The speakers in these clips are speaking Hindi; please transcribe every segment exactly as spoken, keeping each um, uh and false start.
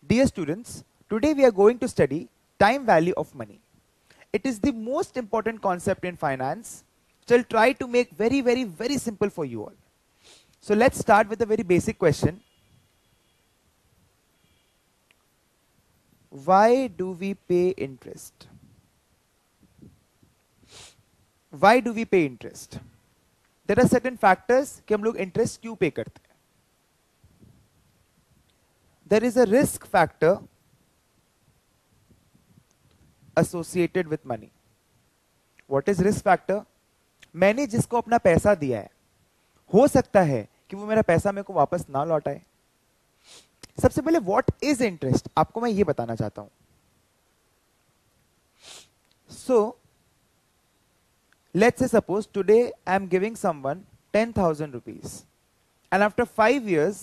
Dear students, today we are going to study time value of money. It is the most important concept in finance, so I'll try to make very, very, very simple for you all. So let's start with a very basic question. Why do we pay interest? Why do we pay interest? There are certain factors कि हम लोग interest क्यों pay करते हैं. There is a risk factor associated with money. What is risk factor? मैंने जिसको अपना पैसा दिया है, हो सकता है कि वो मेरा पैसा मेरे को वापस ना लौटाए. सबसे पहले व्हाट इज इंटरेस्ट, आपको मैं ये बताना चाहता हूं. So let's say suppose today I am giving someone ten thousand rupees and after five years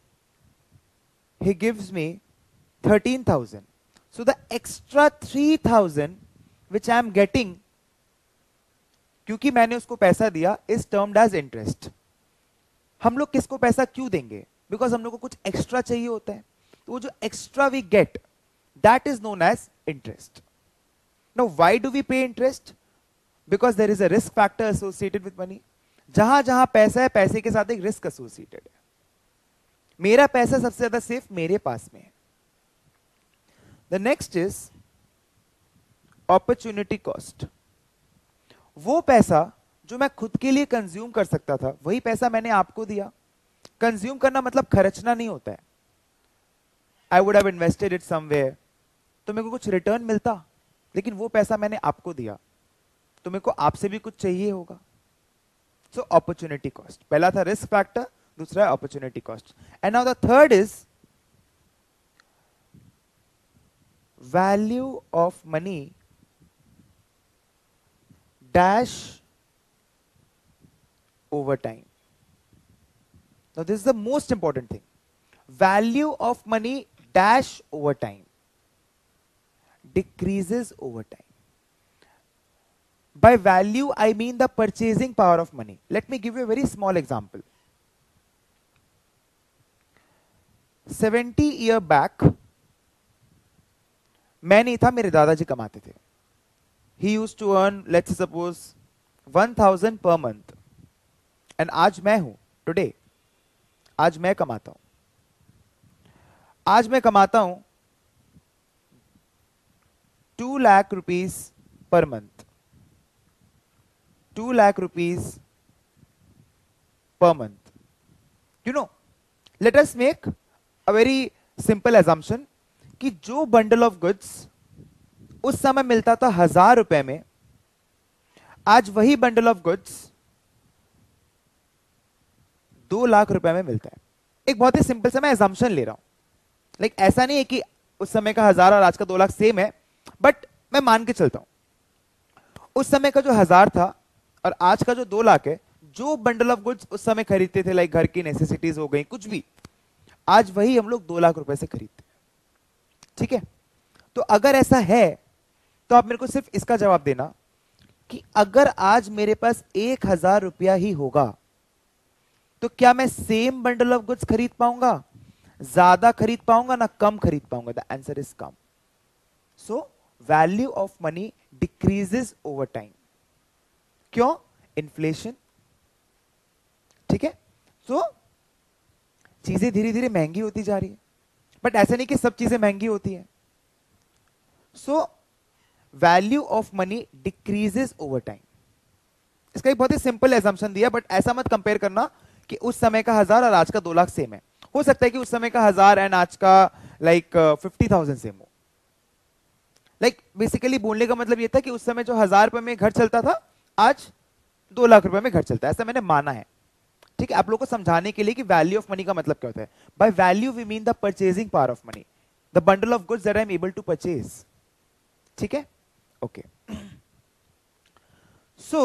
he gives me thirteen thousand. So the extra three thousand which I am getting, क्योंकि मैंने उसको पैसा दिया, is termed as interest. हम लोग किसको पैसा क्यों देंगे? Because हम लोग को कुछ एक्स्ट्रा चाहिए होता है. तो वो जो extra we get, that is known as interest. Now why do we pay interest? Because there is a risk factor associated with money. जहां जहां पैसा है, पैसे के साथ एक रिस्क एसोसिएटेड है. मेरा पैसा सबसे ज्यादा सेफ मेरे पास में है. The next is opportunity cost. वो पैसा जो मैं खुद के लिए कंज्यूम कर सकता था, वही पैसा मैंने आपको दिया. कंज्यूम करना मतलब खर्चना नहीं होता है. I would have invested it somewhere, तो मेरे को कुछ रिटर्न मिलता, लेकिन वो पैसा मैंने आपको दिया, तो मेरे को आपसे भी कुछ चाहिए होगा. So opportunity cost. पहला था रिस्क फैक्टर, दूसरा है opportunity cost. And now the third is value of money dash over time. Now this is the most important thing. Value of money dash over time decreases over time. By value I mean the purchasing power of money. Let me give you a very small example. Seventy year back मैं नहीं था, मेरे दादाजी कमाते थे. He used to earn let's suppose one thousand per month, and आज मैं हूं टुडे, आज मैं कमाता हूं. आज मैं कमाता हूं two lakh rupees per month. Two lakh rupees per month. You know, let us make a very simple assumption कि जो बंडल ऑफ गुड्स उस समय मिलता था हजार रुपए में, आज वही बंडल ऑफ गुड्स दो लाख रुपए में मिलता है. एक बहुत ही सिंपल सा मैं assumption ले रहा हूं. लाइक like, ऐसा नहीं है कि उस समय का हजार और आज का दो लाख सेम है, बट मैं मान के चलता हूं उस समय का जो हजार था और आज का जो दो लाख है, जो बंडल ऑफ गुड्स उस समय खरीदते थे, लाइक घर की नेसेसिटीज हो गई, कुछ भी, आज वही हम लोग दो लाख रुपए से खरीदते हैं. ठीक है? तो अगर ऐसा है तो आप मेरे को सिर्फ इसका जवाब देना कि अगर आज मेरे पास एक हजार रुपया ही होगा तो क्या मैं सेम बंडल ऑफ गुड्स खरीद पाऊंगा, ज्यादा खरीद पाऊंगा, ना कम खरीद पाऊंगा? द आंसर इज कम. So value of money decreases over time. क्यों? इन्फ्लेशन. ठीक है? सो so, चीजें धीरे धीरे महंगी होती जा रही है, बट ऐसा नहीं कि सब चीजें महंगी होती है. So value of money decreases over time. इसका एक बहुत ही सिंपल एजम्पशन दिया, बट ऐसा मत कंपेयर करना कि उस समय का हजार और आज का दो लाख सेम है. हो सकता है कि उस समय का हजार एंड आज का लाइक फिफ्टी थाउजेंड सेम हो. लाइक बेसिकली बोलने का मतलब यह था कि उस समय जो हजार रुपए में घर चलता था, आज दो लाख रुपए में घर चलता है. ऐसा मैंने माना है. ठीक है? आप लोगों को समझाने के लिए कि वैल्यू ऑफ मनी का मतलब क्या होता है. By value we mean the purchasing power of money, the bundle of goods that I am able to purchase. ठीक है? ओके. सो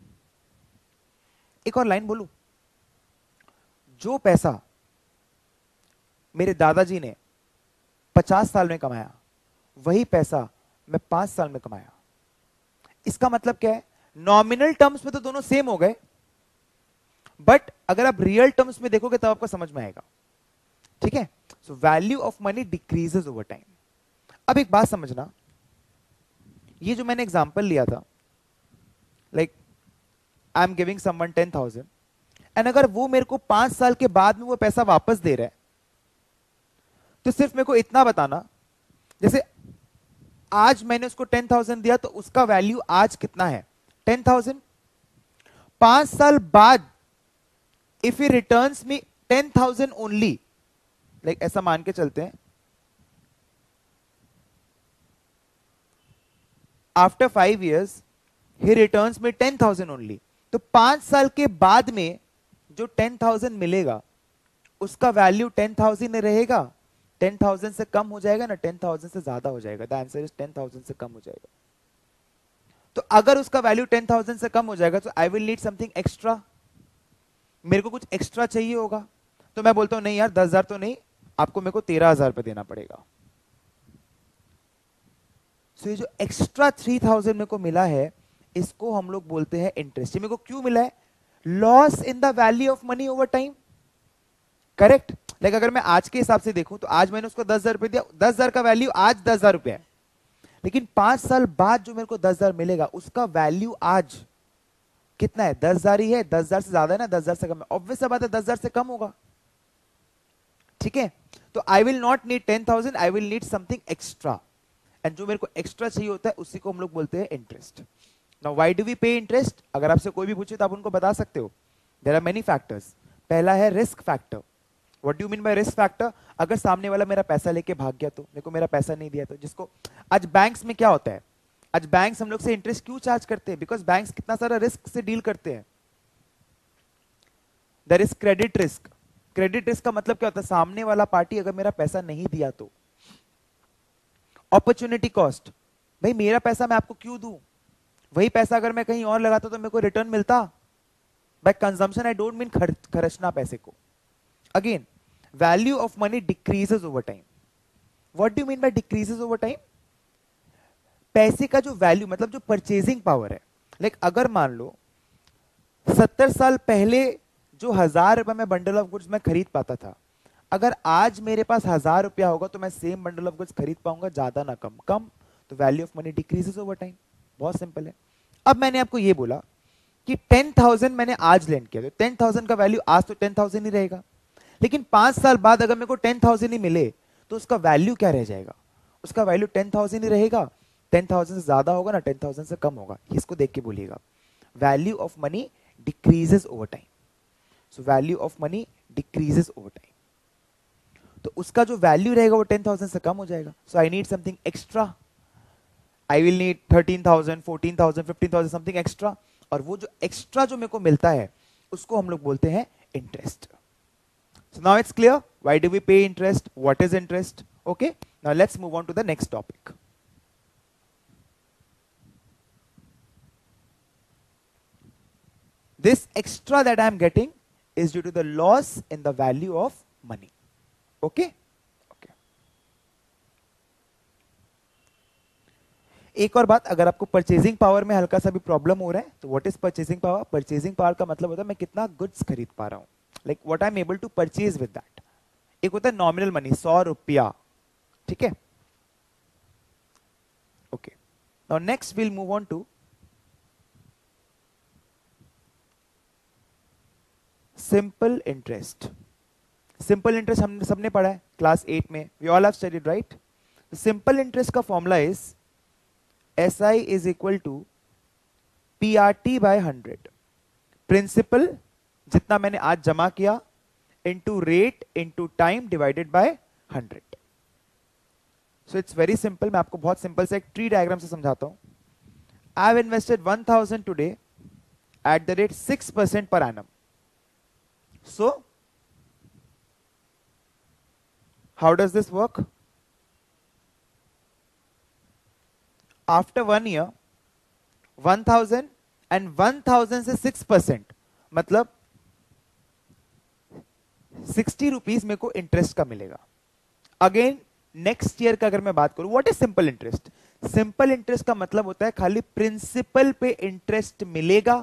एक और लाइन बोलूं. जो पैसा मेरे दादाजी ने पचास साल में कमाया, वही पैसा मैं पांच साल में कमाया. इसका मतलब क्या है? नॉमिनल टर्म्स में तो दोनों सेम हो गए, बट अगर आप रियल टर्म्स में देखोगे तब आपको समझ में आएगा. ठीक है? So value of money decreases over time. अब एक बात समझना, ये जो मैंने एग्जांपल लिया था, like I am giving someone ten thousand and अगर वो मेरे को पांच साल के बाद में वो पैसा वापस दे रहा है, तो सिर्फ मेरे को इतना बताना, जैसे आज मैंने उसको टेन थाउजेंड दिया तो उसका वैल्यू आज कितना है, टेन थाउजेंड. पांच साल बाद if he returns me ten thousand only, like ऐसा मान के चलते हैं, after five years he returns me ten thousand only, तो पांच साल के बाद में जो टेन थाउजेंड मिलेगा उसका वैल्यू टेन थाउजेंड रहेगा, टेन थाउजेंड से कम हो जाएगा ना, टेन थाउजेंड से ज्यादा हो जाएगा. The answer is ten thousand से कम हो जाएगा. तो अगर उसका वैल्यू टेन थाउजेंड से कम हो जाएगा तो I will need something extra, मेरे को कुछ एक्स्ट्रा चाहिए होगा. तो मैं बोलता हूं नहीं यार, दस हजार तो नहीं, आपको मेरे को तेरह हजार रुपए देना पड़ेगा. सो so, ये जो एक्स्ट्रा थ्री थाउजेंड मेरे को मिला है, इसको हम लोग बोलते हैं इंटरेस्ट. ये मेरे को क्यों मिला है? Loss in the value of money over time. Correct. Like अगर मैं आज के हिसाब से देखूं तो आज मैंने उसको दस हजार रुपए दिया, दस हजार का वैल्यू आज दस हजार रुपए है, लेकिन पांच साल बाद जो मेरे को दस हजार मिलेगा उसका वैल्यू आज कितना है? दस हजार ही है. दस हजार से ज्यादा है ना, दस हजार से कम है? ऑब्वियस बात है दस हजार से कम होगा. ठीक है. तो I will not need ten thousand, I will need something extra, and जो मेरे को एक्स्ट्रा चाहिए होता है उसी को हम लोग बोलते हैं interest. Now why do we pay interest? अगर आपसे कोई भी पूछे तो आप उनको बता सकते हो, देयर आर मेनी फैक्टर्स. पहला है risk factor. What do mean by risk factor? अगर सामने वाला मेरा पैसा लेके भाग गया तो, मेरे को मेरा पैसा नहीं दिया तो, जिसको आज बैंक्स में क्या होता है, आज बैंक्स हम लोग से इंटरेस्ट क्यों चार्ज करते हैं? बिकॉज बैंक्स कितना सारा रिस्क से डील करते हैं. There is credit risk. Credit risk का मतलब क्या होता है? सामने वाला पार्टी अगर मेरा पैसा नहीं दिया तो. अपॉर्चुनिटी कॉस्ट, भाई मेरा पैसा मैं आपको क्यों दूं, वही पैसा अगर मैं कहीं और लगाता तो मेरे को रिटर्न मिलता. By consumption I don't mean खर्चना पैसे को. Again, value of money decreases over time. What do you mean by decreases over time? पैसे का जो वैल्यू मतलब जो परचेजिंग पावर है, लाइक like अगर मान लो सत्तर साल पहले जो हजार रुपए में बंडल ऑफ गुड्स मैं खरीद पाता था, अगर आज मेरे पास हजार रुपया होगा तो मैं सेम बंडल ऑफ गुड्स खरीद पाऊंगा, ज्यादा ना कम. कम. तो value of money decreases over time. बहुत सिंपल है. अब मैंने आपको ये बोला कि टेन थाउजेंड मैंने आज लेंड किया, तो टेन थाउजेंड का वैल्यू आज तो टेन थाउजेंड ही रहेगा, लेकिन पांच साल बाद अगर मेरे को टेन थाउजेंड ही मिले तो उसका वैल्यू क्या रह जाएगा? उसका वैल्यू टेन थाउजेंड ही रहेगा. टेन थाउजेंड से ज्यादा होगा ना, टेन थाउजेंड से कम होगा. इसको देख के बोलिएगा, value of money decreases over time. So value of money decreases over time. तो उसका जो वैल्यू रहेगा वो टेन थाउजेंड से कम हो जाएगा. So I need something extra. I will need thirteen thousand, fourteen thousand, fifteen thousand, something extra. और वो जो एक्स्ट्रा जो मेरे को मिलता है उसको हम लोग बोलते हैं interest. So now it's clear why do we pay interest, what is interest. Okay, now let's move on to the next topic. This extra that I am getting is due to the loss in the value of money. Okay, okay. एक और बात, अगर आपको परचेजिंग पावर में हल्का सा भी प्रॉब्लम हो रहा है तो what is purchasing power? Purchasing power का मतलब होता है मैं कितना गुड्स खरीद पा रहा हूं, like what I am able to purchase with that. एक होता है नॉमिनल मनी, सौ रुपया. ठीक है. Okay, now next will move on to simple interest. Simple interest हमने सबने पढ़ा है क्लास एट में, we all have studied, right? Simple interest का formula is S I is equal to P R T by hundred. Principal जितना मैंने आज जमा किया into rate into time divided by hundred. So it's very simple. मैं आपको बहुत सिंपल से एक ट्री डायग्राम से समझाता हूं. I have invested one thousand today at the rate six percent per annum. So how does this work? After one year one thousand and one thousand से सिक्स परसेंट मतलब सिक्सटी रुपीज मेरे को इंटरेस्ट का मिलेगा. अगेन नेक्स्ट ईयर का अगर मैं बात करूं, what is simple interest? Simple interest का मतलब होता है खाली प्रिंसिपल पे इंटरेस्ट मिलेगा,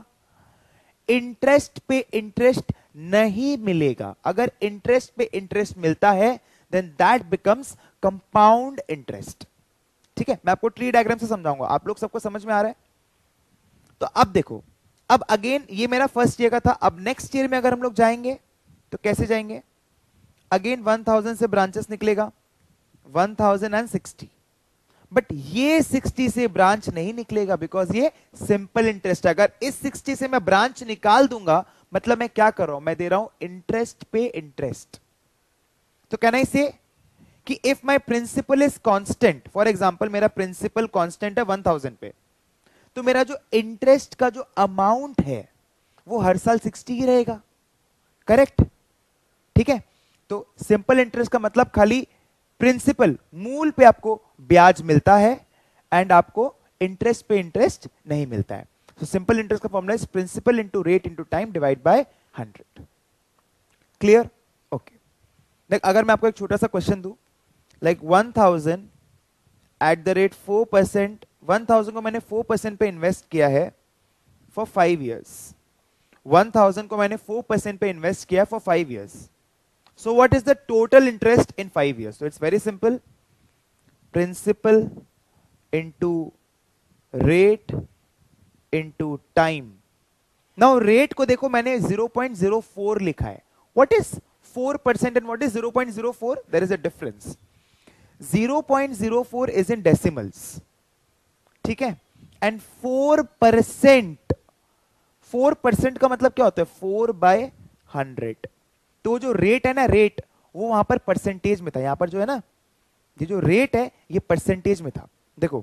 इंटरेस्ट पे इंटरेस्ट नहीं मिलेगा. अगर इंटरेस्ट पे इंटरेस्ट मिलता है then that becomes compound interest. ठीक है, मैं आपको ट्री डायग्राम से समझाऊंगा, आप लोग सबको समझ में आ रहा है? तो अब देखो, अब अगेन ये मेरा फर्स्ट ईयर का था, अब नेक्स्ट ईयर में अगर हम लोग जाएंगे तो कैसे जाएंगे? अगेन वन थाउजेंड से ब्रांचेस निकलेगा, वन थाउजेंड सिक्सटी, बट ये सिक्सटी से ब्रांच नहीं निकलेगा बिकॉज ये सिंपल इंटरेस्ट है। अगर इस सिक्सटी से मैं ब्रांच निकाल दूंगा मतलब मैं क्या कर रहा हूं, मैं दे रहा हूं इंटरेस्ट पे इंटरेस्ट। तो कैन आई से कि if my principal is constant, for example मेरा प्रिंसिपल कांस्टेंट है वन थाउजेंड पे, तो मेरा जो इंटरेस्ट का जो अमाउंट है वो हर साल सिक्सटी ही रहेगा, करेक्ट? ठीक है, तो सिंपल इंटरेस्ट का मतलब खाली प्रिंसिपल, मूल पे आपको ब्याज मिलता है एंड आपको इंटरेस्ट पे इंटरेस्ट नहीं मिलता है। तो सिंपल इंटरेस्ट का formula is principal into rate into time divide by hundred. Clear? Okay, देख अगर मैं आपको एक छोटा सा क्वेश्चन दूं, like one thousand at the rate four percent, one thousand को मैंने फोर परसेंट पे इन्वेस्ट किया है for five years, one thousand को मैंने फोर परसेंट पे इन्वेस्ट किया for five years. So what is the total interest in five years? So it's very simple. Principal into rate into time. Now rate को देखो मैंने zero point zero four लिखा है. What is four percent and what is zero point zero four? There is a difference. zero point zero four is in decimals. ठीक है? And four percent, four percent का मतलब क्या होता है? four by one hundred. तो जो रेट है ना, रेट वो वहां पर परसेंटेज में था, यहां पर जो है ना ये जो रेट है ये परसेंटेज में था। देखो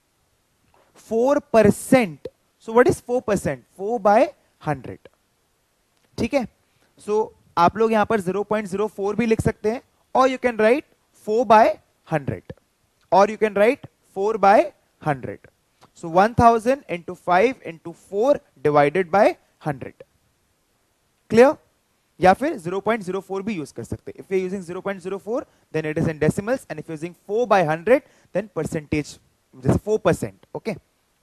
four percent, so what is four percent? Four by hundred. ठीक है, सो आप लोग यहां पर जीरो पॉइंट जीरो फोर भी लिख सकते हैं, और you can write four by hundred, और you can write four by hundred. So one thousand into five into four divided by hundred. Clear? या फिर zero point zero four भी यूज कर सकते हैं। If you're using zero point zero four, then it is in decimals, and if you're using four by one hundred, then percentage, जैसे four percent. Okay?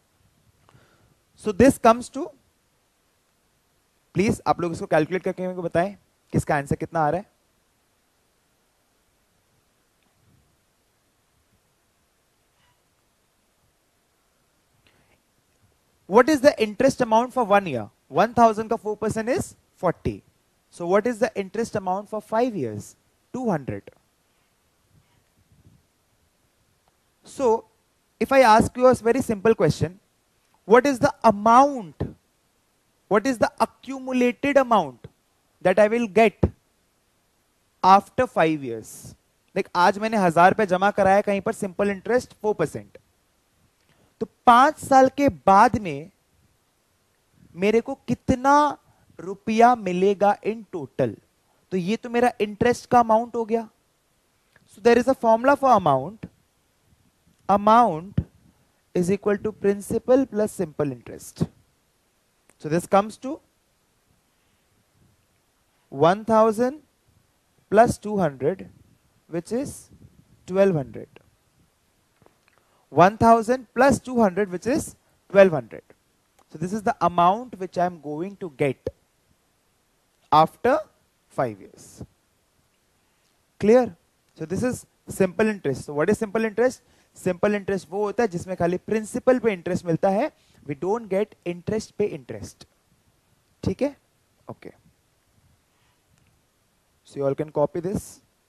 So this comes to, please आप लोग इसको कैलकुलेट करके मेरे को बताएं किसका आंसर कितना आ रहा है। What is the interest amount for one year? one thousand का four percent is forty. So what is the interest amount for five years? two hundred. So if I ask you a very simple question, what is the amount, what is the accumulated amount that I will get after five years? Like आज मैंने हजार रुपए जमा कराया कहीं पर, सिंपल इंटरेस्ट four percent, तो पांच साल के बाद में मेरे को कितना रुपया मिलेगा इन टोटल? तो ये तो मेरा इंटरेस्ट का अमाउंट हो गया। So there is a formula for amount, amount is equal to principal plus simple interest. So this comes to one thousand plus two hundred, which is twelve hundred. one thousand plus two hundred, which is twelve hundred. So this is the amount which I am going to get after five years. Clear? So this is simple interest. So what is simple interest? Simple interest वो होता है जिसमें खाली प्रिंसिपल पे इंटरेस्ट मिलता है, we don't get interest पे इंटरेस्ट। ठीक है? Okay. So you all can copy this.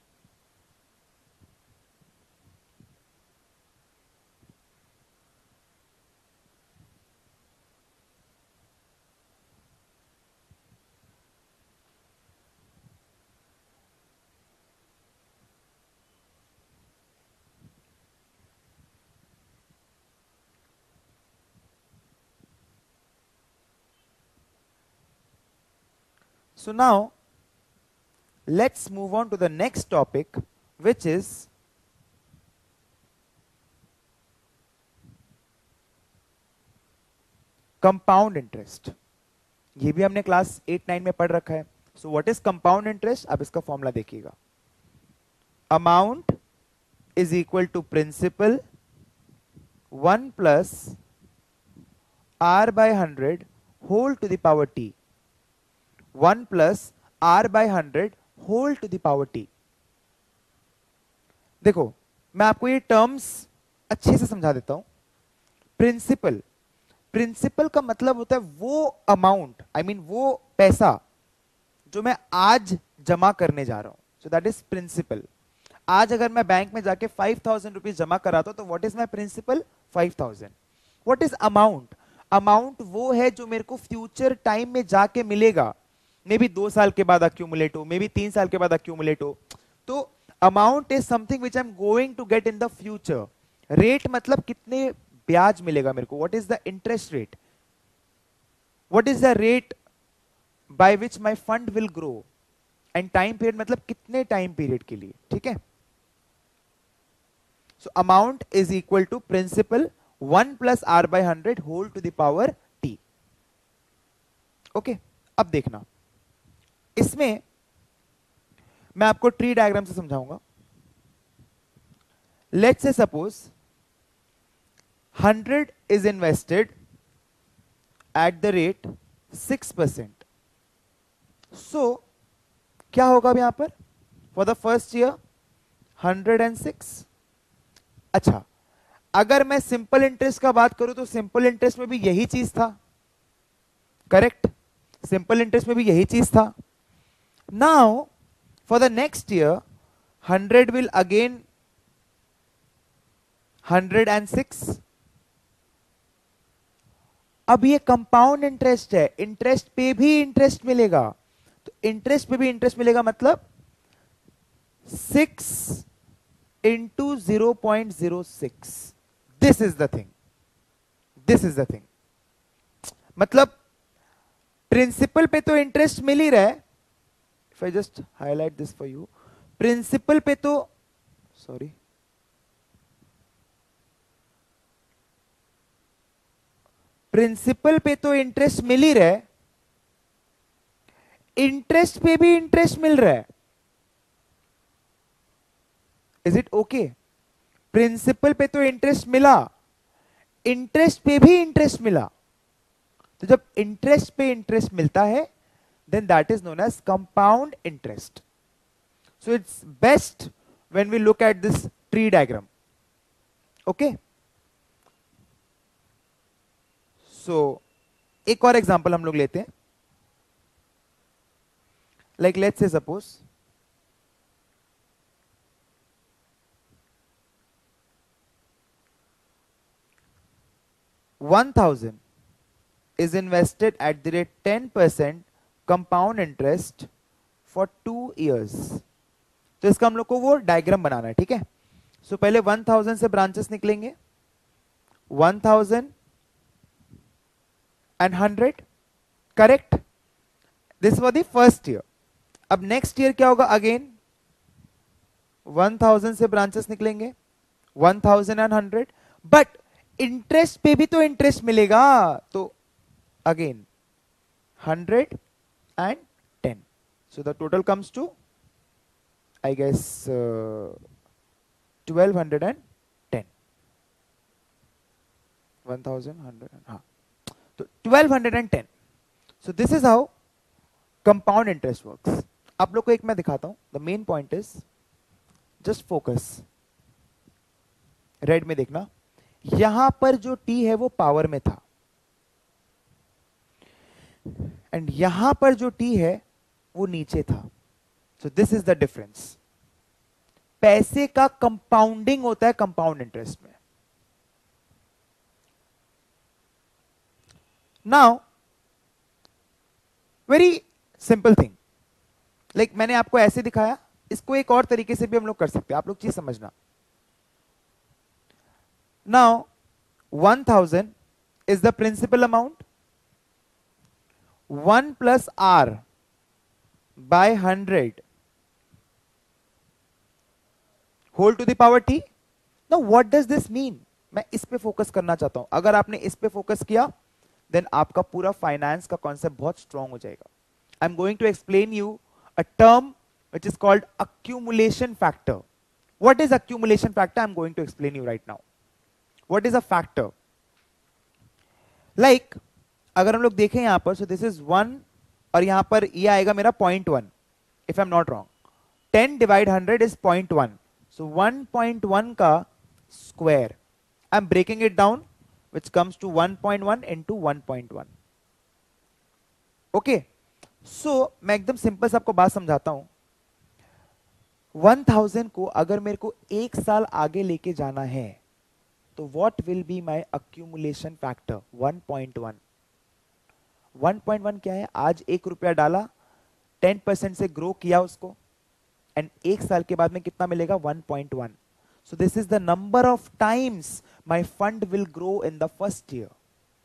So now let's move on to the next topic, which is compound interest. ये भी हमने क्लास एट नाइन में पढ़ रखा है। So what is compound interest? अब इसका फॉर्मूला देखिएगा, amount is equal to principal one plus R by hundred whole to the power T, one plus R by hundred whole to the power T. देखो मैं आपको ये टर्म्स अच्छे से समझा देता हूं। प्रिंसिपल, प्रिंसिपल का मतलब होता है वो अमाउंट, आई मीन वो पैसा जो मैं आज जमा करने जा रहा हूं, सो दैट इज प्रिंसिपल। आज अगर मैं बैंक में जाके फाइव थाउजेंड रुपीज जमा कराता हूं तो what is my principal? Five thousand. What is amount? Amount वो है जो मेरे को फ्यूचर टाइम में जाके मिलेगा, मे बी दो साल के बाद अक्यूमुलेट हो, मे बी तीन साल के बाद अक्यूमुलेट हो। तो amount is something which I am going to get in the future. Rate मतलब कितने ब्याज मिलेगा मेरे को, what is the interest rate, what is the rate by which my fund will grow, and time period मतलब कितने टाइम पीरियड के लिए, ठीक है। So amount is equal to principal one plus R by hundred whole to the power T. Okay, अब देखना इसमें मैं आपको ट्री डायग्राम से समझाऊंगा। Let's say suppose hundred is invested at the rate six percent. So क्या होगा अब यहां पर? For the first year hundred and six. अच्छा, अगर मैं सिंपल इंटरेस्ट का बात करूं तो सिंपल इंटरेस्ट में भी यही चीज था, करेक्ट? सिंपल इंटरेस्ट में भी यही चीज था। Now for the next year hundred will again hundred and six. अब ये कंपाउंड इंटरेस्ट है, इंटरेस्ट पे भी इंटरेस्ट मिलेगा, तो इंटरेस्ट पे भी इंटरेस्ट मिलेगा मतलब six into zero point zero six. This is the thing, this is the thing. मतलब प्रिंसिपल पे तो इंटरेस्ट मिल ही रहा है। If I just highlight this for you, principal पे तो सॉरी प्रिंसिपल पे तो इंटरेस्ट मिल ही रहा है, इंटरेस्ट पे भी इंटरेस्ट मिल रहा है। Is it okay? प्रिंसिपल पे तो इंटरेस्ट मिला, इंटरेस्ट पे भी इंटरेस्ट मिला। तो जब इंटरेस्ट पे इंटरेस्ट मिलता है then that is known as compound interest. So it's best when we look at this tree diagram. Okay? So एक और एग्जांपल हम लोग लेते हैं। Like let's say suppose one thousand is invested at the rate ten percent compound interest for two years. तो इसका हम लोग को वो डायग्राम बनाना है, ठीक है। सो so, पहले one thousand से ब्रांचेस निकलेंगे, one thousand and one hundred, correct? This for the first year. अब नेक्स्ट ईयर क्या होगा? अगेन one thousand से ब्रांचेस निकलेंगे, one thousand and one hundred, but interest पे भी तो इंटरेस्ट मिलेगा, तो again one hundred and ten. So the total comes to, I guess, uh, twelve ten. one thousand one hundred. हाँ, तो twelve ten. So this is how compound interest works. आप लोग को एक मैं दिखाता हूं. The main point is just focus. Red में देखना, यहां पर जो t है वो पावर में था, एंड यहां पर जो t है वो नीचे था. So this is the difference. पैसे का कंपाउंडिंग होता है कंपाउंड इंटरेस्ट में. Now very simple thing, like मैंने आपको ऐसे दिखाया, इसको एक और तरीके से भी हम लोग कर सकते हैं. आप लोग चीज समझना. Now one thousand is the principal amount. one plus r by one hundred whole to the power t. Now what does this mean? मैं इस पे फोकस करना चाहता हूं. अगर आपने इस पे फोकस किया देन आपका पूरा फाइनेंस का कॉन्सेप्ट बहुत स्ट्रांग हो जाएगा. I am going to explain you a term which is called accumulation factor. What is accumulation factor? I am going to explain you right now. What is a factor? Like अगर हम लोग देखें यहां पर, so this is one और यहां पर ये आएगा मेरा point one if I am not wrong. ten divide one hundred is point one. So one point one का square, I am breaking it down, which comes to one point one into one point one. Okay, so मैं एकदम सिंपल से आपको बात समझाता हूं. वन थाउजेंड को अगर मेरे को एक साल आगे लेके जाना है तो what will be my accumulation factor? One point one. One point one क्या है? आज एक रुपया डाला, टेन परसेंट से ग्रो किया उसको, एंड एक साल के बाद में कितना मिलेगा? One point one. So this is the number of times my fund will grow in the first year.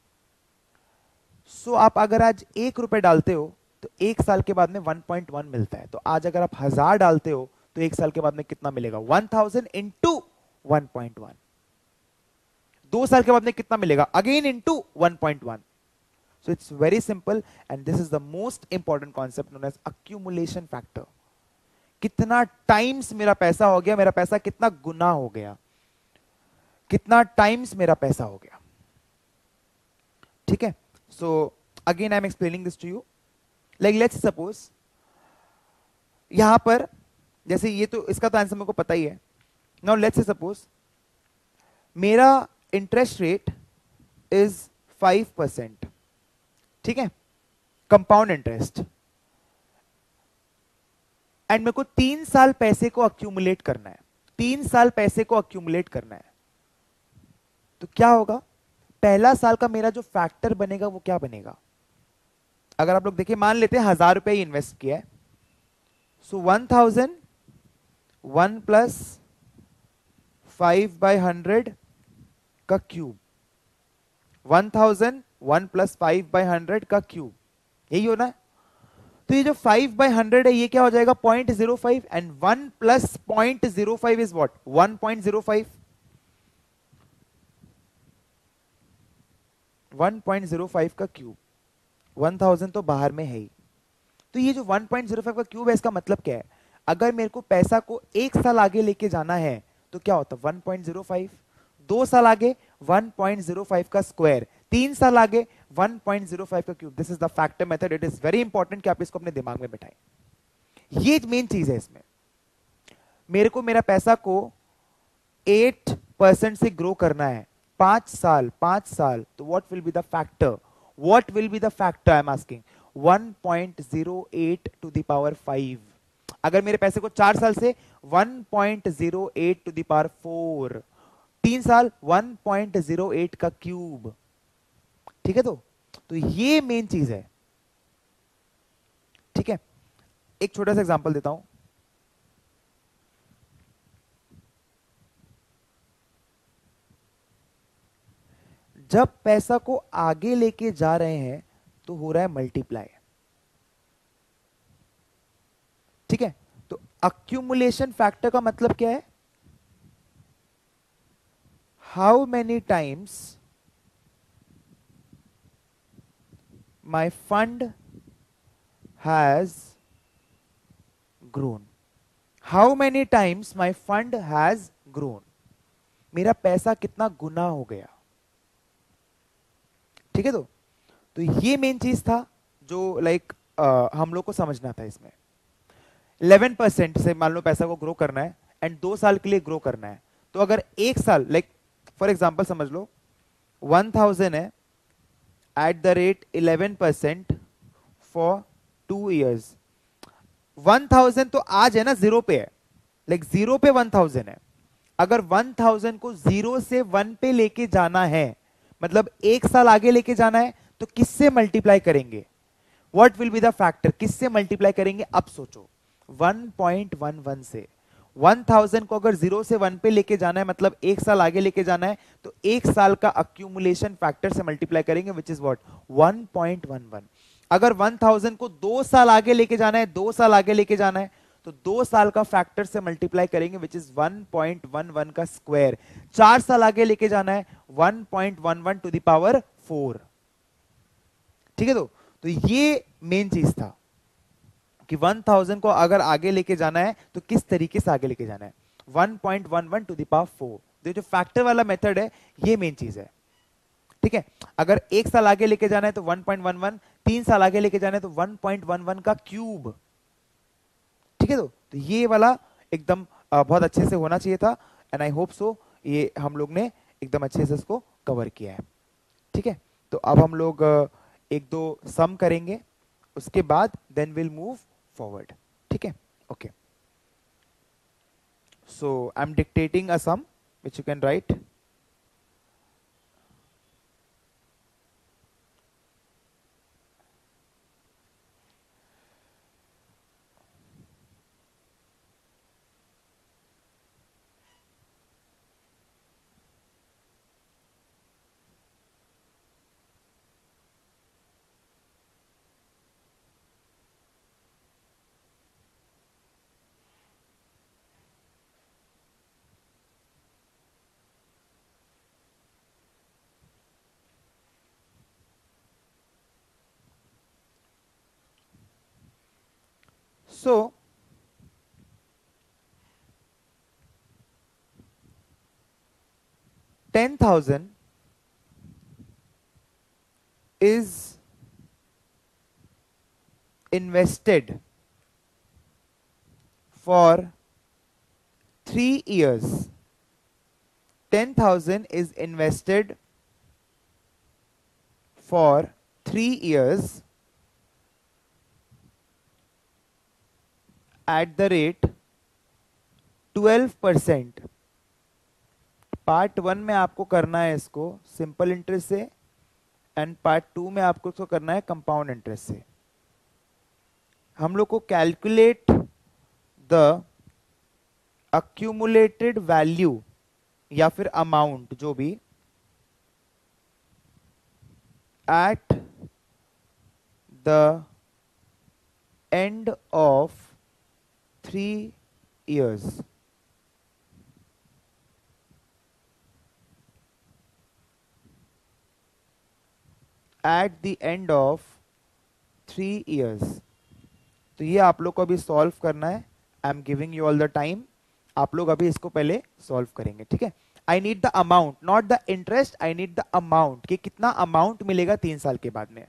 So आप अगर आज एक रुपए डालते हो तो एक साल के बाद में वन पॉइंट वन मिलता है. तो आज अगर आप हजार डालते हो तो एक साल के बाद में कितना मिलेगा? One thousand into one point one. दो साल के बाद में कितना मिलेगा? Again into one point one. So it's very simple and this is the most important concept known as accumulation factor. कितना टाइम्स मेरा पैसा हो गया, मेरा पैसा कितना गुना हो गया, कितना टाइम्स मेरा पैसा हो गया. ठीक है. So again I am explaining this to you. Like let's suppose यहां पर जैसे ये तो इसका तो आंसर मेरे को पता ही है. Now let's suppose मेरा interest rate is five percent. ठीक है, कंपाउंड इंटरेस्ट, एंड मेरे को तीन साल पैसे को अक्यूमुलेट करना है. तीन साल पैसे को अक्यूमुलेट करना है तो क्या होगा? पहला साल का मेरा जो फैक्टर बनेगा वो क्या बनेगा? अगर आप लोग देखिए, मान लेते हैं हजार रुपए ही इन्वेस्ट किया है. So one thousand one plus five by hundred का cube. One thousand one plus five by hundred का क्यूब, यही होना है. तो ये जो फाइव बाई हंड्रेड है ये क्या हो जाएगा? Point zero five. And one plus point zero five is what? One point zero five. One point zero five का क्यूब. वन थाउजेंड तो बाहर में है ही. तो ये जो वन पॉइंट जीरो फाइव का क्यूब है, इसका मतलब क्या है? अगर मेरे को पैसा को एक साल आगे लेके जाना है तो क्या होता? One point zero five. दो साल आगे वन पॉइंट जीरो फाइव का स्क्वायर. तीन साल आगे वन पॉइंट जीरो फाइव का cube. This is the factor method. It is very important कि आप इसको अपने दिमाग में बिठाएं. ये मेन चीज है इसमें. मेरे को मेरा पैसा को एट परसेंट से ग्रो करना है, पांच साल पांच साल तो what will be the factor? What will be the factor I am asking? One point zero eight to the power five. अगर मेरे पैसे को चार साल से one point zero eight to the power four. तीन साल वन पॉइंट जीरो एट का क्यूब. ठीक है. तो तो ये मेन चीज है. ठीक है, एक छोटा सा एग्जांपल देता हूं. जब पैसा को आगे लेके जा रहे हैं तो हो रहा है मल्टीप्लाई. ठीक है. तो अक्यूमुलेशन फैक्टर का मतलब क्या है? How many times my fund has grown. How many times my fund has grown? मेरा पैसा कितना गुना हो गया. ठीक है. तो तो ये मेन चीज था जो लाइक like, हम लोग को समझना था इसमें. इलेवन परसेंट से मान लो पैसा को ग्रो करना है एंड दो साल के लिए ग्रो करना है. तो अगर एक साल लाइक फॉर एग्जांपल समझ लो वन थाउजेंड है at the rate eleven percent for two years. One thousand तो आज है ना जीरो पे है, लाइक like जीरो पे वन थाउजेंड है. अगर वन थाउजेंड को जीरो से वन पे लेके जाना है, मतलब एक साल आगे लेके जाना है, तो किससे मल्टीप्लाई करेंगे? What will be the factor? किससे मल्टीप्लाई करेंगे? अब सोचो. वन पॉइंट वन वन से. वन थाउजेंड को अगर जीरो से वन पे लेके जाना है, मतलब एक साल आगे लेके जाना है, तो एक साल का अक्यूमुलेशन फैक्टर से मल्टीप्लाई करेंगे, which is what? One point one one. अगर वन थाउजेंड को दो साल आगे लेके जाना है, दो साल आगे लेके जाना है, तो दो साल का फैक्टर से मल्टीप्लाई करेंगे, which is one point one one का स्क्वायर. चार साल आगे लेके जाना है, one point one one to the power four. ठीक है. तो तो ये मेन चीज था कि वन थाउजेंड को अगर आगे लेके जाना है तो किस तरीके से आगे लेके जाना है. One point one one to the power four. तो जो फैक्टर वाला मेथड है ये मेन चीज है. ठीक है. अगर एक साल आगे लेके जाना है तो वन पॉइंट वन वन, तीन साल आगे लेके जाना है तो वन पॉइंट वन वन का क्यूब. ठीक है. तो, तो ये वाला एकदम अ, बहुत अच्छे से होना चाहिए था, एंड आई होप सो ये हम लोग ने एकदम अच्छे से इसको कवर किया है। ठीक है, तो अब हम लोग अ, एक दो सम करेंगे, उसके बाद देन विल मूव फॉरवर्ड। ठीक है, okay. So I am dictating a sum which you can write. So ten thousand is invested for three years. ten thousand is invested for three years at the rate twelve percent. Part one में आपको करना है इसको सिंपल इंटरेस्ट से, एंड पार्ट टू में आपको इसको करना है कंपाउंड इंटरेस्ट से। हम लोग को कैलकुलेट द अक्यूमुलेटेड वैल्यू या फिर अमाउंट जो भी at the end of three years. At the end of three years. तो ये आप लोग को अभी सॉल्व करना है। I am giving you all the time, आप लोग अभी इसको पहले सॉल्व करेंगे। ठीक है, I need the amount, not the interest, I need the amount कि कितना अमाउंट मिलेगा तीन साल के बाद में।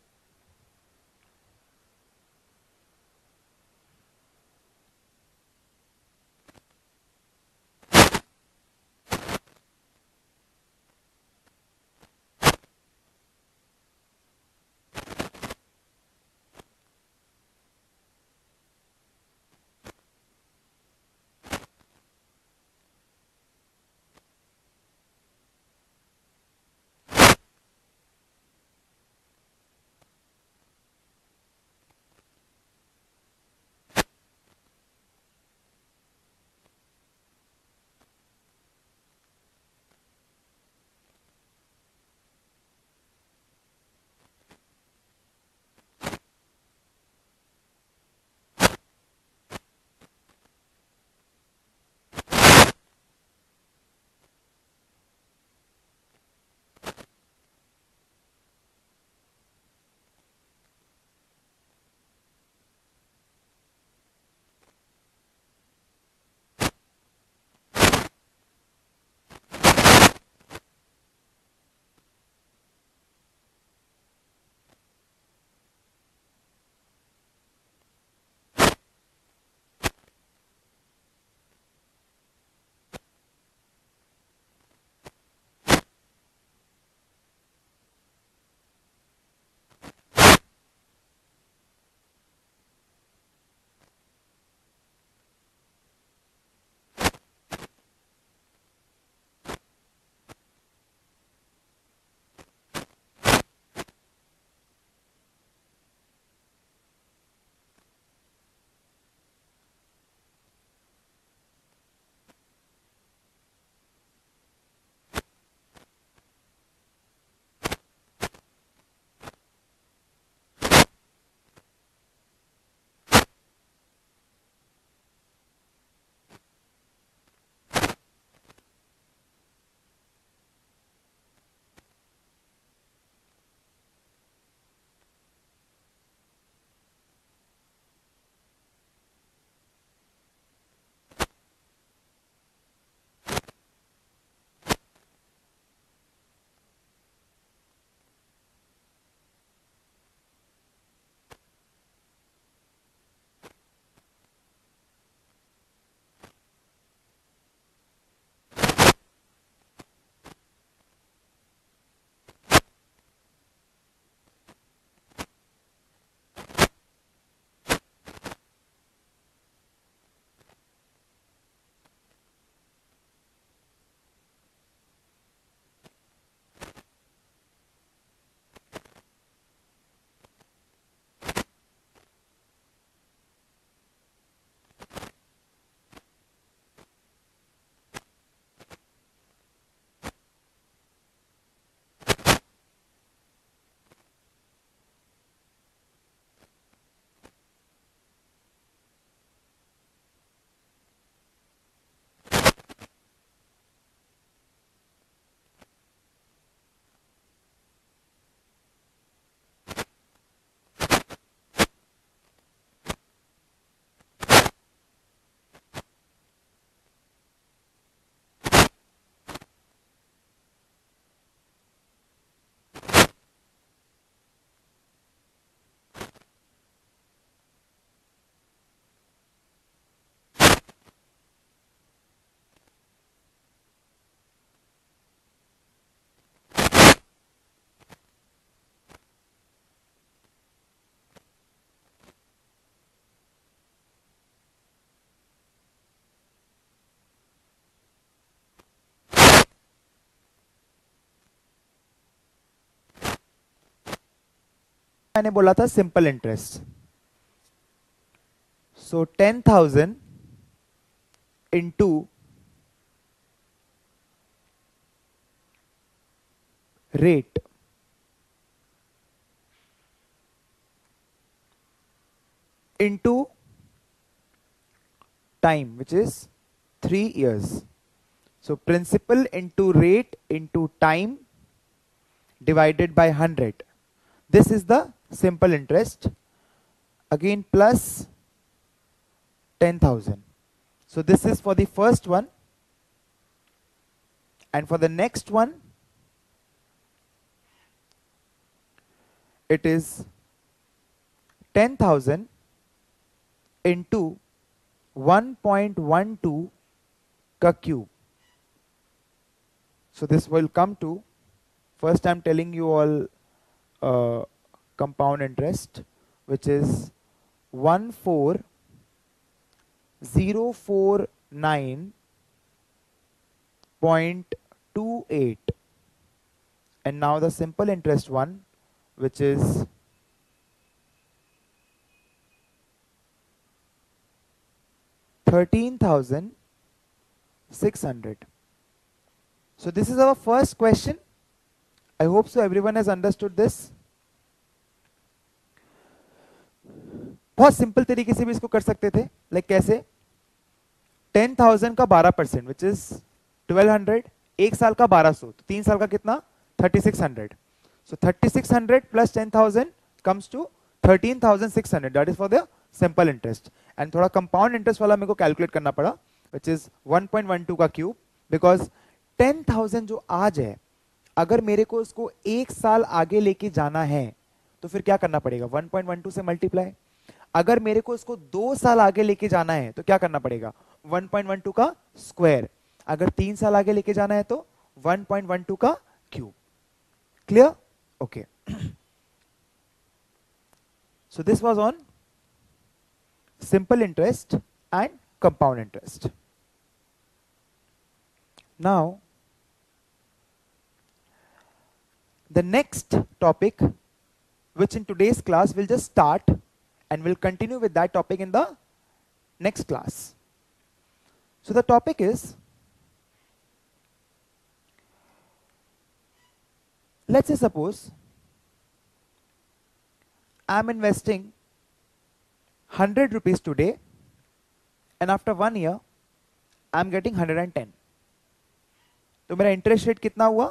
मैंने बोला था simple interest. So ten thousand into rate into time, which is three years. So principal into rate into time divided by one hundred. This is the simple interest. Again plus ten thousand. So this is for the first one. And for the next one, it is ten thousand into one point one two ka cube. So this will come to, first I'm telling you all uh, compound interest, which is one four zero four nine point two eight, and now the simple interest one, which is thirteen thousand six hundred. So this is our first question. I hope so everyone has understood this. बहुत सिंपल तरीके से भी इसको कर सकते थे. लाइक कैसे? टेन थाउजेंड का बारह percent which is twelve hundred, एक साल का बारह सौ, तो तीन साल का कितना? Thirty six hundred. So thirty six hundred plus ten thousand comes to thirteen thousand six hundred. That is for the simple interest. And थोड़ा कंपाउंड इंटरेस्ट वाला मेरे को कैलकुलेट करना पड़ा, which is one point one two का क्यूब, बिकॉज टेन थाउजेंड जो आज है, अगर मेरे को उसको एक साल आगे लेके जाना है तो फिर क्या करना पड़ेगा? वन पॉइंट वन टू से मल्टीप्लाई. अगर मेरे को इसको दो साल आगे लेके जाना है तो क्या करना पड़ेगा? वन पॉइंट वन टू का स्क्वायर. अगर तीन साल आगे लेके जाना है तो वन पॉइंट वन टू का cube. Clear? Okay. So this was on simple interest and compound interest. Now the next topic, which in today's class we'll just start and we'll continue with that topic in the next class. So the topic is, let's say suppose I'm investing one hundred rupees today and after one year I'm getting one hundred ten. तो मेरा इंटरेस्ट रेट कितना हुआ?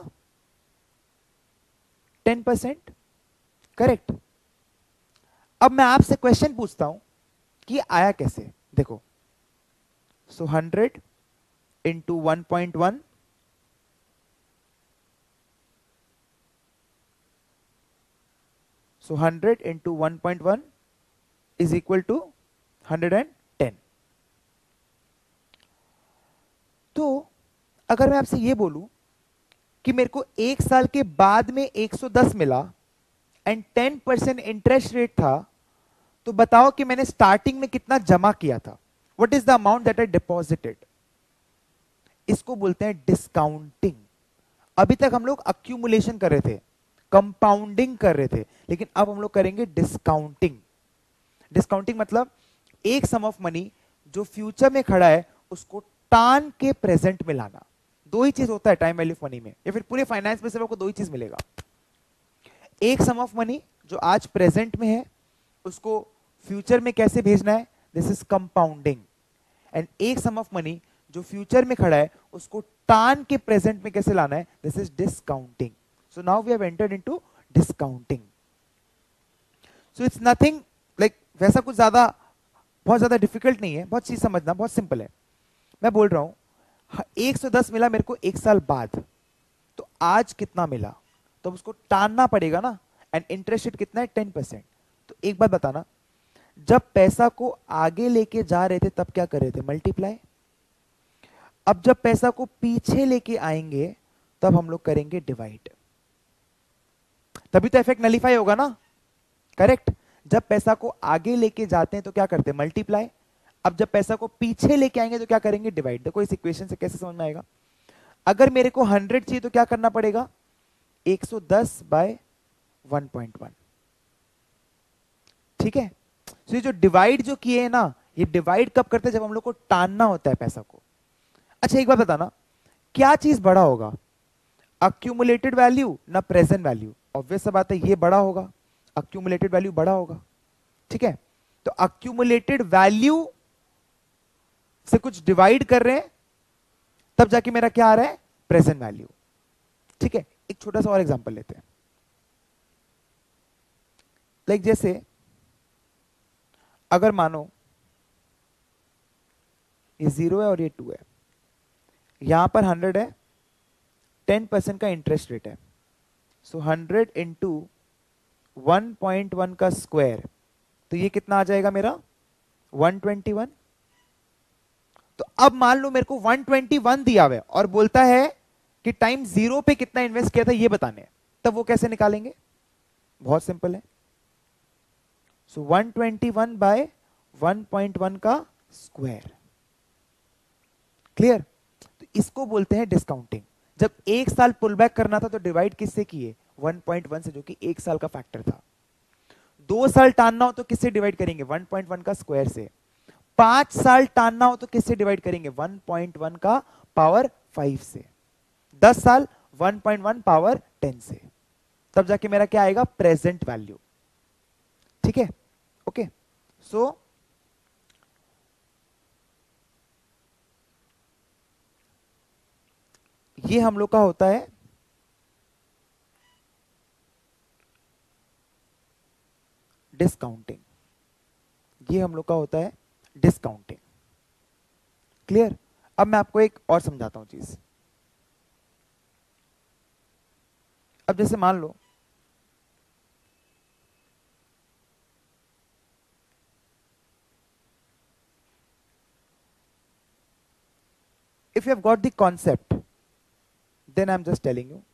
Ten percent. करेक्ट. अब मैं आपसे क्वेश्चन पूछता हूं कि आया कैसे. देखो, so hundred into one point one, so hundred into one point one is equal to one hundred ten. तो अगर मैं आपसे ये बोलूं कि मेरे को एक साल के बाद में एक सौ दस मिला and ten percent interest rate था, तो बताओ कि मैंने स्टार्टिंग में कितना जमा किया था. What is the amount that I deposited? इसको बोलते हैं डिस्काउंटिंग. अभी तक हम लोग अक्यूमुलेशन कर रहे थे, कंपाउंडिंग कर रहे थे, लेकिन अब हम लोग करेंगे डिस्काउंटिंग. डिस्काउंटिंग मतलब एक सम ऑफ मनी जो फ्यूचर में खड़ा है उसको टान के प्रेजेंट में लाना. दो ही चीज होता है टाइम वैल्यू ऑफ मनी में, या फिर पूरे फाइनेंस में सिर्फ आपको दो ही चीज मिलेगा. एक सम ऑफ मनी जो आज प्रेजेंट में है उसको फ्यूचर में कैसे भेजना है, दिस इज कंपाउंडिंग. एंड एक सम ऑफ मनी जो फ्यूचर में खड़ा है उसको टान के प्रेजेंट में कैसे लाना है, this is discounting. So now we have entered into discounting. So it's nothing like वैसा कुछ ज्यादा बहुत ज्यादा डिफिकल्ट नहीं है, बहुत चीज समझना बहुत सिंपल है. मैं बोल रहा हूं एक सौ दस मिला मेरे को एक साल बाद, तो आज कितना मिला, तो उसको टानना पड़ेगा ना. एंड इंटरेस्ट रेट कितना है? Ten percent. तो एक बात बताना, जब पैसा को आगे लेके जा रहे थे तब क्या कर रहे थे? मल्टीप्लाई. अब जब पैसा को पीछे लेके आएंगे तब हम लोग करेंगे डिवाइड. तभी तो इफेक्ट नलीफाई होगा ना. करेक्ट. जब पैसा को आगे लेके जाते हैं तो क्या करते हैं? मल्टीप्लाई. अब जब पैसा को पीछे लेके आएंगे तो क्या करेंगे? डिवाइड. देखो इस इक्वेशन से कैसे समझ में आएगा. अगर मेरे को हंड्रेड चाहिए तो क्या करना पड़ेगा? एक सौ दस बाय वन पॉइंट वन. ठीक है। तो ये जो डिवाइड जो किए हैं ना, ये डिवाइड कब करते हैं, जब हम लोग को टानना होता है पैसा को। अच्छा एक बात बताना, क्या चीज बड़ा होगा, अक्यूमुलेटेड वैल्यू ना प्रेजेंट वैल्यू? ऑब्वियस सा बात है, ये बड़ा होगा, अक्यूमुलेटेड वैल्यू बड़ा होगा। ठीक है, तो अक्यूमुलेटेड वैल्यू से कुछ डिवाइड कर रहे हैं, तब जाके मेरा क्या आ रहा है, प्रेजेंट वैल्यू। ठीक है, एक छोटा सा और एग्जांपल लेते हैं। लाइक जैसे अगर मानो ये जीरो है और ये टू है, यहां पर हंड्रेड है, टेन परसेंट का इंटरेस्ट रेट है, so hundred into one point one का स्क्वायर, तो ये कितना आ जाएगा मेरा, वन ट्वेंटी वन। तो अब मान लो मेरे को वन ट्वेंटी वन दिया हुआ है और बोलता है कि टाइम जीरो पे कितना इन्वेस्ट किया था ये बताने, तब वो कैसे निकालेंगे, बहुत सिंपल है। So one twenty one by one point one का स्क्वायर। क्लियर? तो इसको बोलते हैं डिस्काउंटिंग। जब एक साल पुल बैक करना था तो डिवाइड किससे किए, वन पॉइंट वन से, जो कि एक साल का फैक्टर था। दो साल टानना हो तो किससे डिवाइड करेंगे, वन पॉइंट वन का स्क्वायर से। पांच साल टानना हो तो किससे डिवाइड करेंगे, वन पॉइंट वन का पावर फाइव से। दस साल one point one power ten से, तब जाके मेरा क्या आएगा, प्रेजेंट वैल्यू। ठीक है, ओके। सो ये हम लोग का होता है डिस्काउंटिंग, ये हम लोग का होता है डिस्काउंटिंग। क्लियर? अब मैं आपको एक और समझाता हूं चीज। अब जैसे मान लो if you have got the concept, then I'm just telling you,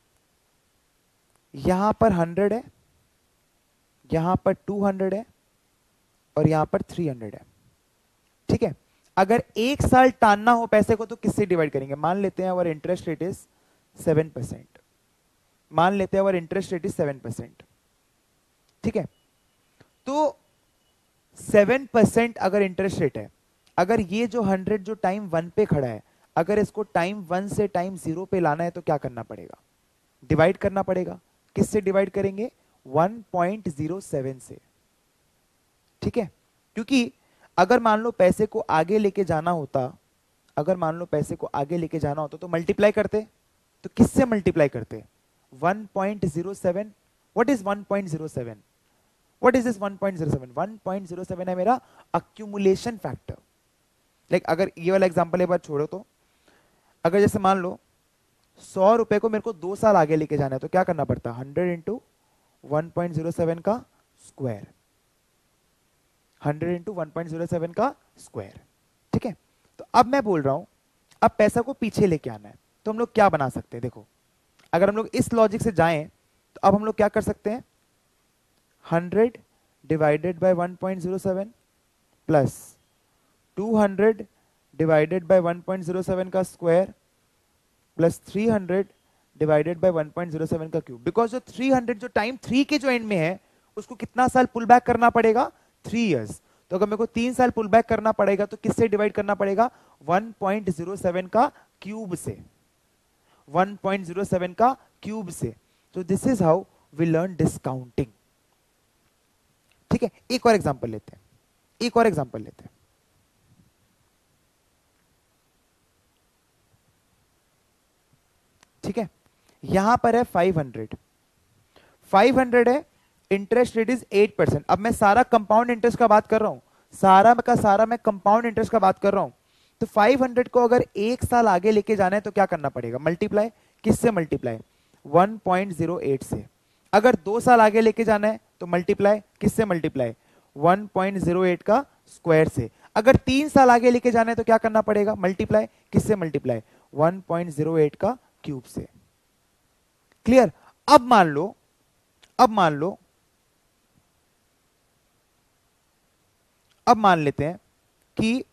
यहां पर हंड्रेड है, यहां पर टू हंड्रेड है और यहां पर थ्री हंड्रेड है। ठीक है, अगर एक साल टानना हो पैसे को तो किससे डिवाइड करेंगे, मान लेते हैं our interest rate is seven percent, मान लेते हैं our interest rate is seven percent. ठीक है, तो सेवन परसेंट अगर इंटरेस्ट रेट है, अगर ये जो हंड्रेड जो टाइम वन पे खड़ा है, अगर इसको टाइम वन से टाइम जीरो पे लाना है तो क्या करना पड़ेगा, डिवाइड करना पड़ेगा। किससे डिवाइड करेंगे, वन पॉइंट जीरो सेवन से। ठीक है, क्योंकि अगर मान लो पैसे को आगे लेके जाना होता, अगर मान लो पैसे को आगे लेके जाना होता तो मल्टीप्लाई करते, तो किससे मल्टीप्लाई करते, one point zero seven. What is one point zero seven, what is this one point zero seven, one point zero seven है मेरा अक्यूमुलेशन फैक्टर। लाइक अगर ये वाला एग्जांपल एक बार छोड़ो तो, अगर जैसे मान लो सौ रुपए को मेरे को दो साल आगे लेके जाना है तो क्या करना पड़ता, hundred into one point zero seven का square, hundred into one point zero seven का स्क्वायर। ठीक है, तो अब मैं बोल रहा हूं अब पैसा को पीछे लेके आना है, तो हम लोग क्या बना सकते हैं, देखो अगर हम लोग इस लॉजिक से जाएं तो अब हम लोग क्या कर सकते हैं, hundred divided by one point zero seven plus two hundred divided by one point zero seven का square plus three hundred divided by one point zero seven का क्यूब। बिकॉज जो थ्री हंड्रेड जो टाइम थ्री के जो एंड में है उसको कितना साल पुल बैक करना पड़ेगा, थ्री इयर्स। तो अगर मेरे को तीन साल पुल बैक करना पड़ेगा तो किससे डिवाइड करना पड़ेगा, वन पॉइंट जीरो सेवन का क्यूब से, वन पॉइंट जीरो सेवन का क्यूब से। तो this is how we learn discounting. ठीक है, एक और एग्जांपल लेते हैं, एक और एग्जांपल लेते हैं। ठीक है, यहां पर है फाइव हंड्रेड, फाइव हंड्रेड है, interest rate is eight percent. अब मैं सारा कंपाउंड इंटरेस्ट का बात कर रहा हूं, सारा का सारा मैं कंपाउंड इंटरेस्ट का बात कर रहा हूं। तो फाइव हंड्रेड को अगर एक साल आगे लेके जाना है तो क्या करना पड़ेगा, मल्टीप्लाई, किससे multiply, one point zero eight से। अगर दो साल आगे लेके जाना है तो मल्टीप्लाई, किससे multiply, one point zero eight का स्क्वायर से। अगर तीन साल आगे लेके जाना है तो क्या करना पड़ेगा, मल्टीप्लाई, किससे multiply, one point zero eight का क्यूब से। क्लियर? अब मान लो, अब मान लो, अब मान लेते हैं कि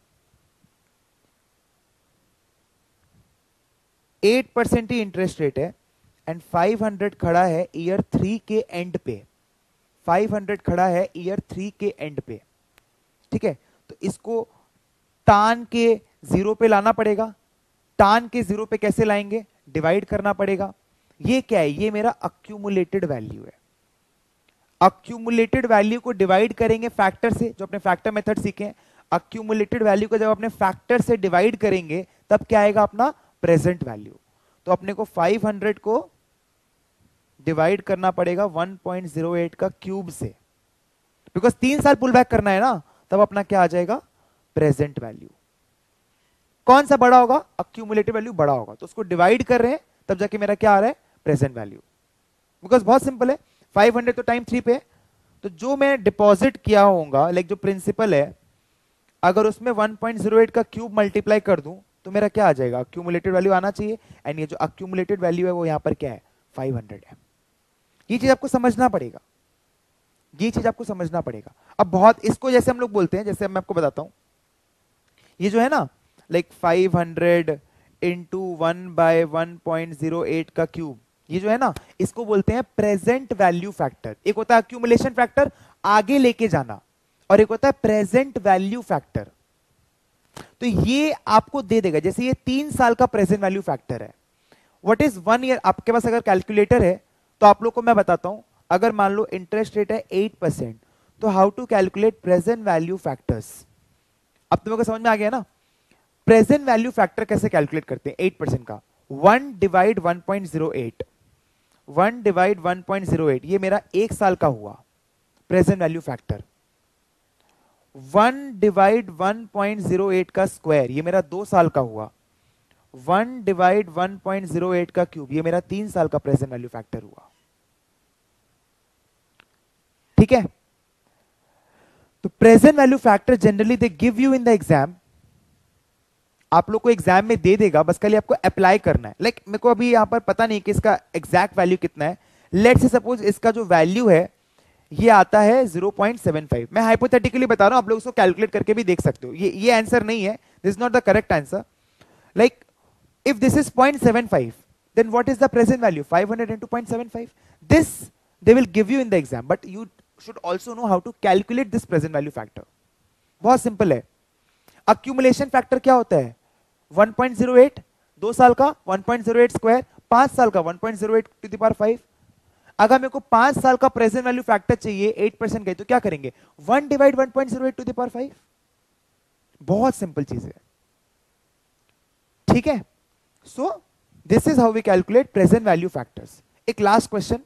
एट परसेंट ही इंटरेस्ट रेट है एंड फाइव हंड्रेड खड़ा है ईयर थ्री के एंड पे, फाइव हंड्रेड खड़ा है ईयर थ्री के एंड पे, ठीक है, तो इसको टान के जीरो पे लाना पड़ेगा। टान के जीरो पे कैसे लाएंगे, डिवाइड करना पड़ेगा। ये क्या है, ये मेरा अक्यूमुलेटेड वैल्यू है। अक्यूमुलेटेड वैल्यू को डिवाइड करेंगे फैक्टर से, जो अपने फैक्टर मेथड सीखे हैं। अक्यूमुलेटेड वैल्यू को जब अपने फैक्टर से डिवाइड करेंगे तब क्या आएगा, अपना प्रेजेंट वैल्यू। तो अपने को फाइव हंड्रेड को डिवाइड करना पड़ेगा वन पॉइंट ज़ीरो एट का क्यूब से, बिकॉज तीन साल पुल बैक करना है ना, तब अपना क्या आ जाएगा, प्रेजेंट वैल्यू। कौन सा बड़ा होगा, अक्यूमुलेटेड वैल्यू बड़ा होगा, तो उसको डिवाइड कर रहे हैं तब जाके मेरा क्या आ रहा है, प्रेजेंट वैल्यू। बिकॉज बहुत सिंपल है, फाइव हंड्रेड तो टाइम थ्री पे, तो जो मैं डिपॉजिट किया होगा, लाइक जो प्रिंसिपल है, अगर उसमें वन पॉइंट ज़ीरो एट का क्यूब मल्टीप्लाई कर दूं तो मेरा क्या आ जाएगा, अक्यूमुलेटेड वैल्यू आना चाहिए। एंड ये जो अक्यूमुलेटेड वैल्यू है वो यहां पर क्या है, फाइव हंड्रेड है। ये चीज आपको समझना पड़ेगा, ये चीज आपको समझना पड़ेगा। अब बहुत इसको जैसे हम लोग बोलते हैं, जैसे मैं आपको बताता हूं, ये जो है ना, like five hundred into one by one point zero eight का क्यूब, ये जो है ना, इसको बोलते हैं प्रेजेंट वैल्यू फैक्टर। एक होता है अक्यूमुलेशन फैक्टर, आगे लेके जाना, और एक होता है प्रेजेंट वैल्यू फैक्टर। तो ये आपको दे देगा, जैसे ये तीन साल का प्रेजेंट वैल्यू फैक्टर है। व्हाट इज वन ईयर, आपके पास अगर कैलकुलेटर है तो आप लोग को मैं बताता हूं, अगर मान लो इंटरेस्ट रेट है एट परसेंट, तो how to calculate present value factors. अब तुम्हें समझ में आ गया ना, प्रेजेंट वैल्यू फैक्टर कैसे कैलकुलेट करते हैं एट परसेंट का। One divide one point zero eight, one divide one point zero eight, ये मेरा एक साल का हुआ present value factor. One divide one point zero eight का स्क्वायर, ये मेरा दो साल का हुआ। One divide one point zero eight का क्यूब, ये मेरा तीन साल का प्रेजेंट वैल्यू फैक्टर हुआ। ठीक है, तो present value factor generally they give you in the exam, आप लोग को एग्जाम में दे देगा, बस खाली आपको अप्लाई करना है। लाइक like, मेरे को अभी यहां पर पता नहीं कि इसका एग्जैक्ट वैल्यू कितना है। लेट्स से सपोज इसका जो वैल्यू है ये आता है ज़ीरो पॉइंट सेवन फाइव। मैं हाइपोथेटिकली बता रहा हूं, आप लोग इसको कैलकुलेट करके भी देख सकते हो। ये ये आंसर नहीं है, this is not the correct answer. Like if this is zero point seven five, then what is the present value, five hundred into zero point seven five. This they will give you in the exam, but you should also know how to calculate this present value factor. बहुत सिंपल है। accumulation factor क्या होता है, वन पॉइंट ज़ीरो एट, दो साल का one point zero eight square, पांच साल का one point zero eight to the power five. अगर मेरे को पांच साल का प्रेजेंट वैल्यू फैक्टर चाहिए एट परसेंट का, तो क्या करेंगे, one divide one point zero eight to the power five. बहुत सिंपल चीज है, ठीक है। So this is how we calculate present value factors. एक लास्ट क्वेश्चन,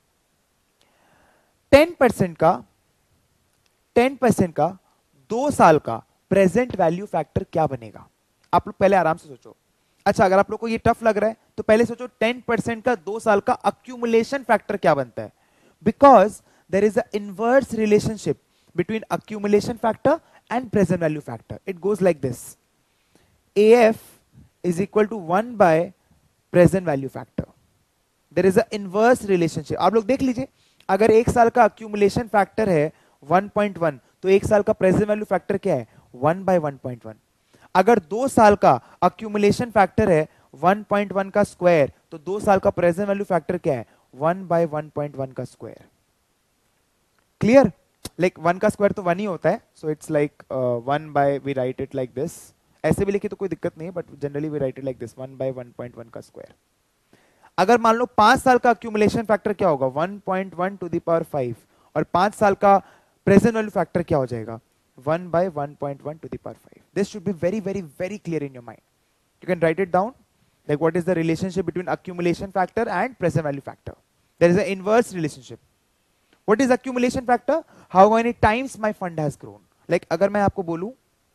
टेन परसेंट का टेन परसेंट का दो साल का प्रेजेंट वैल्यू फैक्टर क्या बनेगा। आप लोग पहले आराम से सोचो। अच्छा, अगर आप लोग को ये टफ लग रहा है तो पहले सोचो टेन परसेंट का दो साल का अक्यूमुलेशन फैक्टर क्या बनता है, because there is a inverse relationship between accumulation factor and present value factor. It goes like this, A F is equal to one by present value factor. There is a inverse relationship. आप लोग देख लीजिए, अगर एक साल का accumulation factor है वन पॉइंट वन, तो एक साल का present value factor क्या है, one by one point one. अगर दो साल का accumulation factor है वन पॉइंट वन का स्क्वायर, तो दो साल का present value factor क्या है, one by one point one का स्क्वायर। क्लियर, लाइक वन का स्क्वायर तो वन ही होता है, so it's like one by, we write it like this. ऐसे भी लिखे तो कोई दिक्कत नहीं है, but generally we write it like this, one by one point one का स्क्वायर। अगर मान लो पांच साल का अक्यूमुलेशन फैक्टर क्या होगा, one point one to the power five, और पांच साल का प्रेजेंट वैल्यू फैक्टर क्या हो जाएगा, one by one point one to the power five. This should be very very very clear in your mind. You can write it down, like what is the relationship between accumulation factor and present value factor. There is a inverse relationship. What is accumulation factor, how many times my fund has grown. Like अगर मैं आपको बोलूं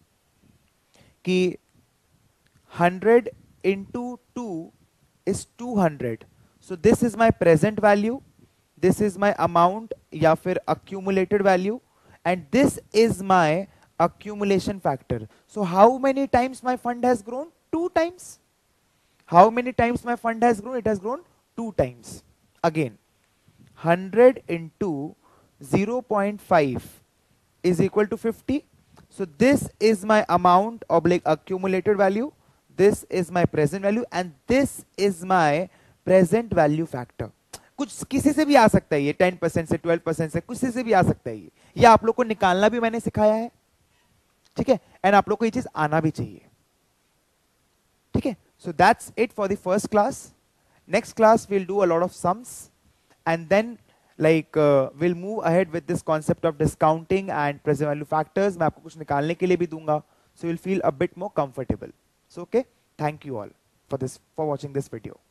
कि hundred into two is two hundred, so this is my present value, this is my amount या फिर accumulated value, and this is my accumulation factor. So how many times my fund has grown? Two times. How many times my fund has grown? It has grown two times. Again, hundred into zero point five is equal to fifty. So this is my amount of like accumulated value, this is my present value, and this is my present value factor. कुछ किसी से भी आ सकता है ये, टेन परसेंट से, ट्वेल्व परसेंट से, किसी से भी आ सकता है ये ये आप लोग को निकालना भी मैंने सिखाया है, ठीक है, एंड आप लोग को ये चीज आना भी चाहिए, ठीक है. So that's it for the first class. Next class will do a lot of sums and then like uh, we'll move ahead with this concept of discounting and present value factors. मैं आपको कुछ निकालने के लिए भी दूंगा, so you'll feel a bit more comfortable. So okay, thank you all for this, for watching this video.